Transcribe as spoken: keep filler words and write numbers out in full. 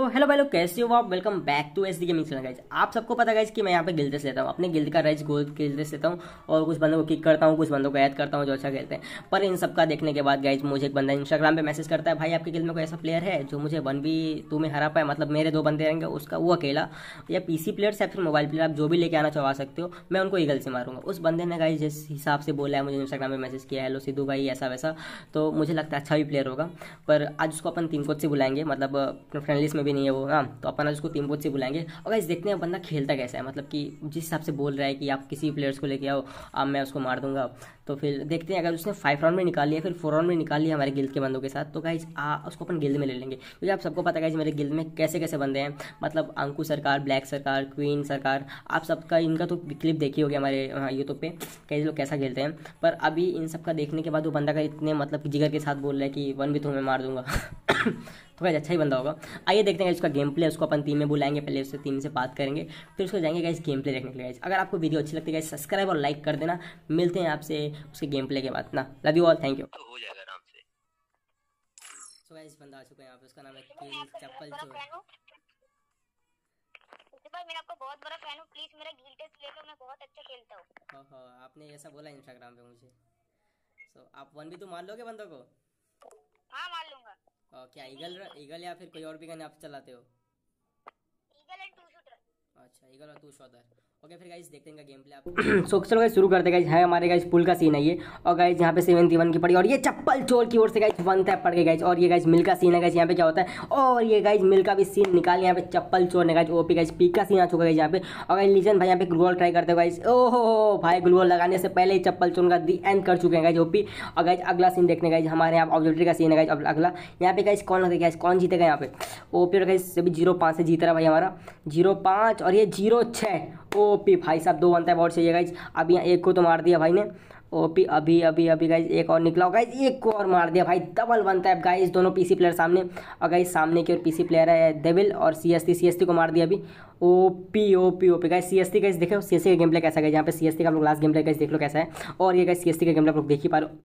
तो हेलो भाई लोग, कैसे हो आप। Welcome back to S D gaming channel guys. आप सबको पता गाइज कि मैं यहाँ पे गिल्ड्स लेता हूँ, अपने गिल्ड का राइज गोल्ड गिल्ड्स लेता हूँ और कुछ बंदों को किक करता हूँ, कुछ बंदों को ऐड करता हूँ जो अच्छा खेलते हैं। पर इन सबका देखने के बाद गाइज मुझे एक बंदा इंस्टाग्राम पे मैसेज करता है, भाई आपके गिल्ड में कोई ऐसा प्लेयर है जो मुझे वन बी टू में हरा पाए, मतलब मेरे दो बंदे रहेंगे उसका वो अकेला, या पीसी प्लेयर्स या फिर मोबाइल प्लेयर, आप जो भी लेके आना चाह सकते हो, मैं उनको ईगल से मारूंगा। उस बंदे ने गाइज जिस हिसाब से बोला है मुझे इंस्टाग्राम पे मैसेज किया, हेलो सिद्धू भाई ऐसा वैसा, तो मुझे लगता है अच्छा भी प्लेयर होगा। पर आज उसको अपन टीम कोच से बुलाएंगे, मतलब फ्रेंडलिस्ट में भी नहीं है वो, हाँ, तो अपन आज उसको टीम कोच से बुलाएंगे और गाइस देखते हैं बंदा खेलता कैसा है, मतलब कि जिस हिसाब से बोल रहा है कि आप किसी प्लेयर्स को लेके आओ, अब मैं उसको मार दूंगा। तो फिर देखते हैं, अगर उसने फाइव राउंड में निकाल लिया, फिर फोर राउंड में निकाल लिया हमारे गिल्ड के बंदों के साथ, तो गाइज आ उसको अपन गिल्ड में ले लेंगे। क्योंकि आप सबको पता है गाइज मेरे गिल्ड में कैसे कैसे बंदे हैं, मतलब अंकु सरकार, ब्लैक सरकार, क्वीन सरकार, आप सबका इनका तो क्लिप देखी होगी हमारे यूट्यूब पे, कई लोग कैसा खेलते हैं। पर अभी इन सबका देखने के बाद वो बंदा का इतने मतलब जिगर के साथ बोल रहा है कि वन भी तो मैं मार दूंगा तो गाइज अच्छा ही बंदा होगा। आइए देखते हैं उसका गेम प्ले, उसको अपन टीम में बुलाएंगे, पहले उससे टीम से बात करेंगे, फिर उसको जाएंगे गाइज गेम प्ले देखने के लिए। गाइज अगर आपको वीडियो अच्छी लगती है गाइज सब्सक्राइब और लाइक कर देना। मिलते हैं आपसे उसके गेम प्ले के बाद ना। Love you all, thank you. हो जाएगा आराम से। सो गाइज बंदा आ चुका है यहाँ पे, उसका नाम है किल चप्पल चोर। भाई मैं आपका बहुत बड़ा फैन हूँ, प्लीज मेरा गिल्ड टेस्ट ले लो, मैं बहुत अच्छा खेलता हूँ। हाँ हाँ, आपने ऐसा बोला इंस्टाग्राम पे मुझे। सो आप वन भी तो मार लोगे बंदों को? हाँ मार लूंगा। और क्या ईगल ईगल या फिर कोई और भी गन आप चलाते हो? Eagle and two shooter. अच्छा, ईगल और टू शॉटर। ओके फिर गाइस देखते हैं गेम प्ले आप। सो चलो गाइस शुरू करते हैं। गाइस है हमारे गाइस पुल का सीन है ये, और गाइस यहाँ पे सेवेंटी वन की पड़ी, और ये चप्पल चोर की ओर से गाइस वन टैप पड़ गई गाइस। और ये गाइस मिल का सीन है गाइस, यहाँ पे क्या होता है, और ये गाइस मिल का भी सीन निकाल यहाँ पे चप्पल चोर ने गाइस। ओपी गाइस पीक का सीन आ चुका है यहाँ पे। और गाइस लीजन भाई यहाँ पे ग्लूअल ट्राई करते हो गाइस, ओहो भाई ग्लूअल लगाने से पहले ही चप्पल चोर का दी एंड कर चुके हैं गाइस ओपी। और गाइस अगला सीन देखने गाइस हमारे यहाँ ऑब्जेक्टिव का सीन है गाइस। अब अगला यहाँ पे गाइस कौन लगेगा गाइस, कौन जीतेगा यहाँ पे? ओपी और गाइस सभी जीरो पाँच से जीत रहा भाई हमारा, जीरो पाँच और ये जीरो छः। ओपी भाई साहब दो बनता है बहुत चाहिए गाइज। अभी यहाँ एक को तो मार दिया भाई ने ओपी, अभी अभी अभी गाइज एक और निकला गाइज, एक को और मार दिया भाई, डबल बनता है गाइज। दोनों पीसी प्लेयर सामने, और गाइज सामने की ओर पीसी प्लेयर है डेविल और सीएसटी, सीएसटी को मार दिया अभी। OP OP OP guys CST guys देखो सीएसटी का गेम प्ले कैसा है, यहाँ पे सीएसटी का आप लोग लास्ट गेम प्ले गाइज देख लो कैसा है। और ये गाइज सीएसटी का गेम प्ले आप लोग देख ही पा रहे हो।